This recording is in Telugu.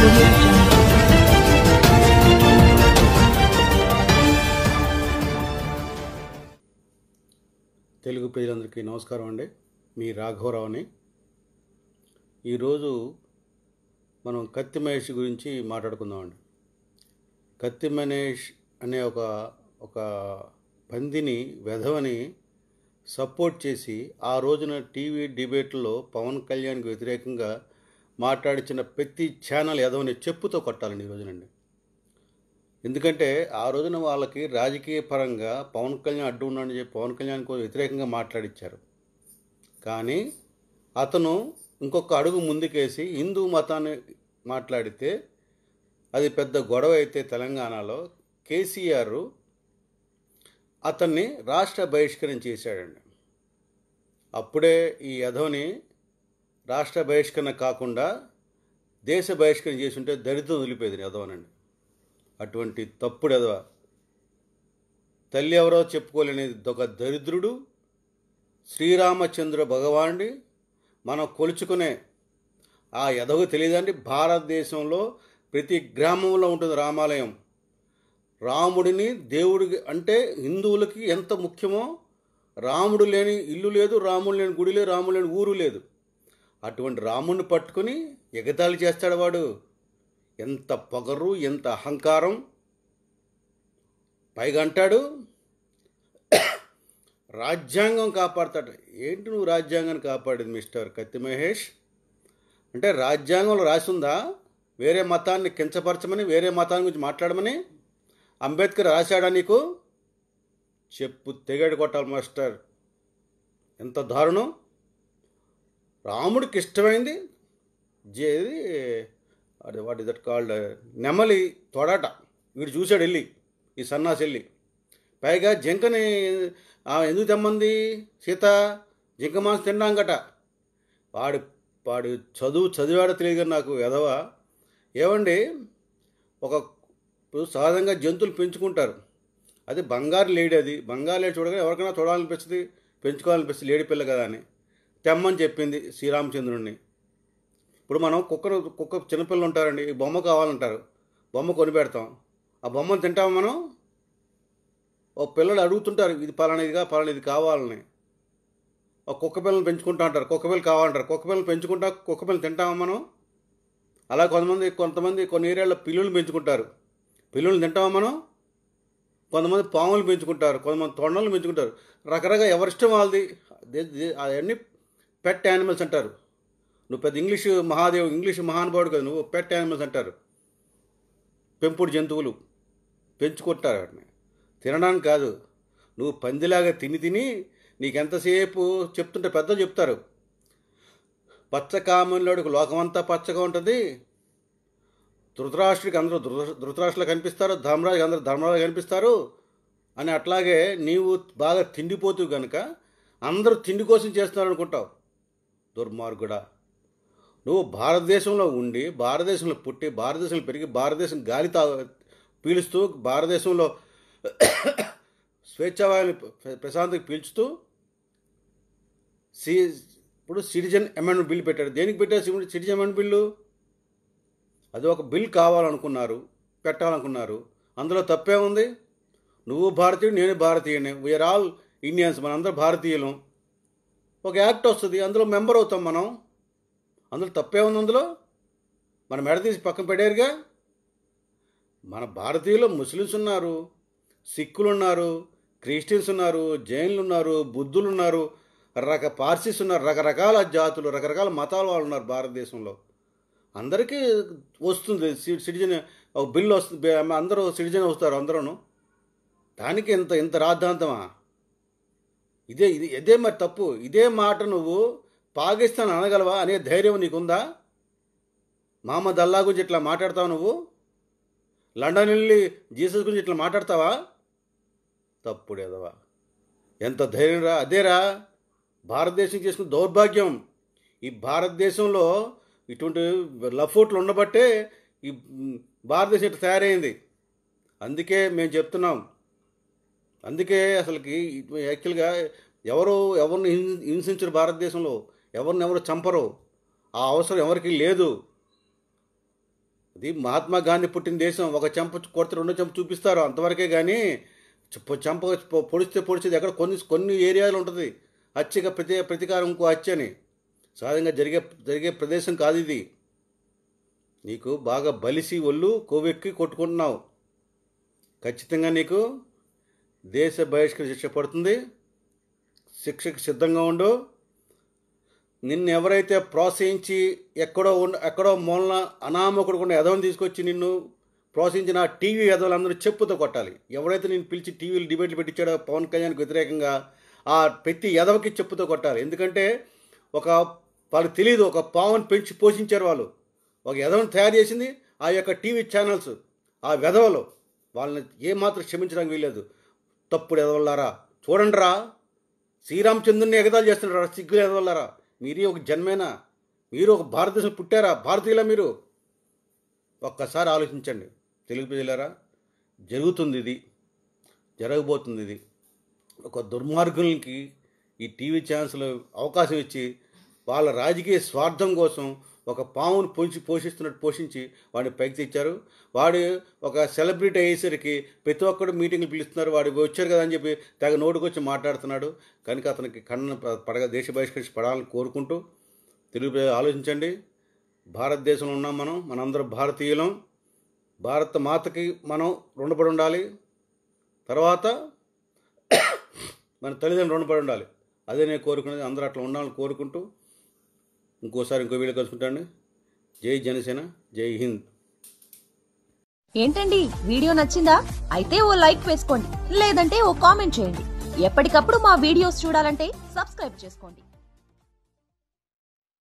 audio jungle. తెలుగు ప్రజలందరికీ నమస్కారం అండి. మీ రాఘవరావుని. ఈరోజు మనం కత్తి మహేష్ గురించి మాట్లాడుకుందామండి. కత్తి మహేష్ అనే ఒక పందిని వెధవని సపోర్ట్ చేసి ఆ రోజున టీవీ డిబేట్లో పవన్ కళ్యాణ్కి వ్యతిరేకంగా మాట్లాడించిన ప్రతి ఛానల్ ఎదవని చెప్పుతో కొట్టాలండి ఈ రోజునండి. ఎందుకంటే ఆ రోజున వాళ్ళకి రాజకీయ పరంగా పవన్ కళ్యాణ్ అడ్డు ఉన్నాడని చెప్పి పవన్ కళ్యాణ్కి వ్యతిరేకంగా మాట్లాడించారు. కానీ అతను ఇంకొక అడుగు ముందుకేసి హిందూ మతాన్ని మాట్లాడితే అది పెద్ద గొడవ అయితే తెలంగాణలో కేసీఆర్ అతన్ని రాష్ట్ర బహిష్కరణ చేశాడండి. అప్పుడే ఈ యధవని రాష్ట్ర బహిష్కరణ కాకుండా దేశ బహిష్కరణ చేసి ఉంటే దరిద్రం వదిలిపోయేది యధవనండి. అటువంటి తప్పుడు ఎదవ, తల్లి ఎవరో చెప్పుకోలేని ఒక దరిద్రుడు, శ్రీరామచంద్ర భగవానుడి మనం కొలుచుకునే ఆ ఎదవ తెలియదండి. భారతదేశంలో ప్రతి గ్రామంలో ఉంటుంది రామాలయం. రాముడిని దేవుడికి అంటే హిందువులకి ఎంత ముఖ్యమో, రాముడు లేని ఇల్లు లేదు, రాముడు లేని గుడి లేదు, రాముడు లేని ఊరు లేదు. అటువంటి రాముడిని పట్టుకుని ఎగతాళి చేస్తాడు వాడు. ఎంత పొగరు, ఎంత అహంకారం. పైగా అంటాడు రాజ్యాంగం కాపాడుతాడు. ఏంటి నువ్వు రాజ్యాంగాన్ని కాపాడేది మిస్టర్ కత్తి మహేష్? అంటే రాజ్యాంగంలో రాసిందా వేరే మతాన్ని కించపరచమని, వేరే మతాన్ని గురించి మాట్లాడమని? అంబేద్కర్ రాశాడా నీకు? చెప్పు తెగడు కొట్టాలి మాస్టర్. ఎంత దారుణం. రాముడికి ఇష్టమైంది అది వాట్ ఇస్ దట్ కాల్డ్ నెమలి తొడట. వీడు చూశాడు వెళ్ళి, ఈ సన్నాసి వెళ్ళి. పైగా జింకని ఎందుకు తెమ్మంది సీత? జింక మాంసం తిన్నాంగట. వాడు చదివాడో తెలియదు కానీ నాకు ఎదవ. ఏమండి, ఇప్పుడు సహజంగా జంతువులు పెంచుకుంటారు. అది బంగారు లేడీ. అది బంగారు లేడీ చూడగానే ఎవరికైనా చూడాలనిపిస్తుంది, పెంచుకోవాలనిపిస్తుంది. లేడీ పిల్ల కదా అని తెమ్మని చెప్పింది శ్రీరామచంద్రుడిని. ఇప్పుడు మనం కుక్క చిన్నపిల్లలు ఉంటారండి, బొమ్మ కావాలంటారు, బొమ్మ కొని పెడతాం. ఆ బొమ్మను తింటాము మనం. ఓ పిల్లలు అడుగుతుంటారు ఇది పలానిదిగా పలానిది కావాలని. ఒక కుక్క పిల్లలు పెంచుకుంటా అంటారు, కుక్క పిల్లలు కావాలంటారు. కుక్క పిల్లలు పెంచుకుంటా కుక్క పిల్లలు తింటామా మనం? అలా కొంతమంది కొన్ని ఏరియాల్లో పిల్లులు పెంచుకుంటారు, పిల్లులు తింటామా మనం? కొంతమంది పాములు పెంచుకుంటారు, కొంతమంది తొండలు పెంచుకుంటారు. రకరకాల ఎవరిష్టం వాళ్ళది. అవన్నీ పెట్ యానిమల్స్ అంటారు. నువ్వు పెద్ద ఇంగ్లీష్ మహానుభావుడు కదా, నువ్వు పెట్ యానిమల్స్ అంటారు. పెంపుడు జంతువులు పెంచుకుంటారు. వాటిని తినడానికి కాదు. నువ్వు పందిలాగా తిని నీకెంతసేపు చెప్తుంటే పెద్దలు చెప్తారు, పచ్చకామంలోడికి లోకమంతా పచ్చగా ఉంటుంది. ధృతరాష్ట్రుడికి అందరూ ధృతరాష్ట్రులు కనిపిస్తారు, ధర్మరాజుకి అందరూ ధర్మరాజు కనిపిస్తారు అని. అట్లాగే నీవు బాగా తిండిపోతూ కనుక అందరూ తిండి కోసం చేస్తున్నారు అనుకుంటావు. దుర్మార్గుడా. నువ్వు భారతదేశంలో ఉండి, భారతదేశంలో పుట్టి, భారతదేశంలో పెరిగి, భారతదేశం గాలి పీలుస్తూ, భారతదేశంలో స్వేచ్ఛావాయుని ప్రశాంతంగా పీల్చుతూ ఇప్పుడు సిటిజన్ అమెండ్మెంట్ బిల్ పెట్టాడు. దేనికి పెట్టారు సిటిజన్ అమెండ్మెంట్ బిల్లు? అది ఒక బిల్ కావాలనుకున్నారు, పెట్టాలనుకున్నారు. అందులో తప్పే ఉంది? నువ్వు భారతీయుడు, నేను భారతీయుని, వీఆర్ ఆల్ ఇండియన్స్, మనందరూ భారతీయులం. ఒక యాక్ట్ వస్తుంది, అందులో మెంబర్ అవుతాం మనం. అందులో తప్పే ఉంది? అందులో మన మెడ తీసి పక్కన పెట్టారుగా. మన భారతీయులు ముస్లిమ్స్ ఉన్నారు, సిక్కులు ఉన్నారు, క్రిస్టియన్స్ ఉన్నారు, జైన్లు ఉన్నారు, బుద్ధులు ఉన్నారు, పార్సీస్ ఉన్నారు. రకరకాల జాతులు, రకరకాల మతాల వాళ్ళు ఉన్నారు భారతదేశంలో. అందరికీ వస్తుంది సిటిజన్ ఒక బిల్లు వస్తుంది, అందరూ సిటిజన్ వస్తారు అందరూ. దానికి ఇంత రాద్ధాంతమా? ఇదే మరి తప్పు. ఇదే మాట నువ్వు పాకిస్తాన్ అనగలవా అనే ధైర్యం నీకుందా? మహమ్మద్ అల్లా గురించి ఇట్లా మాట్లాడతావు నువ్వు? లండన్ వెళ్ళి జీసస్ గురించి ఇట్లా మాట్లాడతావా? తప్పుడేదవా. ఎంత ధైర్యం రా. అదేరా భారతదేశం చేసుకున్న దౌర్భాగ్యం. ఈ భారతదేశంలో ఇటువంటి లఫోట్లు ఉండబట్టే ఈ భారతదేశం ఇట్లా తయారైంది. అందుకే మేము చెప్తున్నాం. అందుకే అసలుకి యాక్చువల్గా ఎవరిని హింసించరు భారతదేశంలో, ఎవరు చంపరు. ఆ అవసరం ఎవరికి లేదు. అది మహాత్మా గాంధీ పుట్టిన దేశం. ఒక చెంప కొడితే రెండో చెంప చూపిస్తారు, అంతవరకే. కానీ చెంప పొడిచేది ఎక్కడ కొన్ని ఏరియాలు ఉంటుంది. హత్యగా ప్రతీకారం ఇంకో హత్య అని సహజంగా జరిగే ప్రదేశం కాదు ఇది. నీకు బాగా బలిసి ఒళ్ళు కొవ్వెక్కి కొట్టుకుంటున్నావు. ఖచ్చితంగా నీకు దేశ బహిష్కరణ శిక్ష పడుతుంది. శిక్షకు సిద్ధంగా ఉండు. నిన్ను ఎవరైతే ప్రోత్సహించి ఎక్కడో మూలన అనామకుడు కూడా ఎదవని తీసుకొచ్చి నిన్ను ప్రోత్సహించిన టీవీ ఎదవలందరూ చెప్పుతో కొట్టాలి. ఎవరైతే నేను పిలిచి టీవీలు డిబేట్లు పెట్టించాడో పవన్ కళ్యాణ్కి వ్యతిరేకంగా, ఆ ప్రతి ఎదవకి చెప్పుతో కొట్టాలి. ఎందుకంటే వాళ్ళకి తెలియదు, ఒక పావును పెంచి పోషించారు వాళ్ళు. ఒక ఎదవని తయారు చేసింది ఆ యొక్క టీవీ ఛానల్స్. ఆ వెధవలు వాళ్ళని ఏమాత్రం క్షమించడానికి వీల్లేదు. తప్పుడు ఎదవల్లారా, చూడండి రా, శ్రీరామచంద్రుని ఎగతాలు చేస్తున్నారా సిగ్గులు ఎదవల్లారా. మీరు ఒక జన్మేనా? మీరు ఒక భారతదేశం పుట్టారా? భారతీయులా మీరు? ఒక్కసారి ఆలోచించండి తెలుగు ప్రజలారా. జరగబోతుంది ఇది. ఒక దుర్మార్గులకి ఈ టీవీ ఛానల్స్లో అవకాశం ఇచ్చి వాళ్ళ రాజకీయ స్వార్థం కోసం ఒక పామును పోషించి వాడిని పైకి తెచ్చారు. వాడు ఒక సెలబ్రిటీ అయ్యేసరికి ప్రతి ఒక్కరు మీటింగ్లు పిలుస్తున్నారు. వాడు వచ్చారు కదా అని చెప్పి తెగ నోటుకొచ్చి మాట్లాడుతున్నాడు. కనుక అతనికి దేశ బహిష్కరించి పడాలని కోరుకుంటూ తెలుగు ప్రజలు ఆలోచించండి. భారతదేశంలో ఉన్నాం మనందరం భారతీయులం. భారత మాతకి మనం రుణపడి ఉండాలి. తర్వాత మన తల్లిదండ్రులు రుణపడి ఉండాలి. అదే నేను కోరుకునేది. అందరూ అట్లా ఉండాలని కోరుకుంటూ ఇంకో వీడియో కలుసుకుంటాను. జై జనసేన, జై హింద్. ఏంటండి, వీడియో నచ్చిందా? అయితే ఓ లైక్ వేసుకోండి, లేదంటే ఓ కామెంట్ చేయండి. ఎప్పటికప్పుడు మా వీడియోస్ చూడాలంటే సబ్స్క్రైబ్ చేసుకోండి.